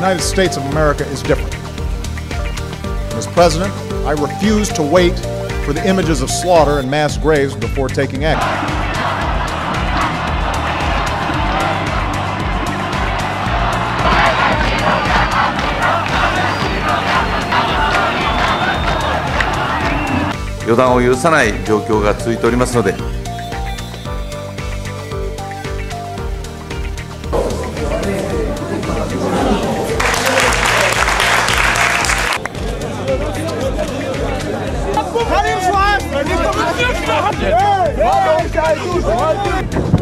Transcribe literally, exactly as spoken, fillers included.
United States of America is different. As President, I refuse to wait for the images of slaughter and mass graves before taking action. 予断を許さない状況が続いておりますので、 Kann ihm schwarz!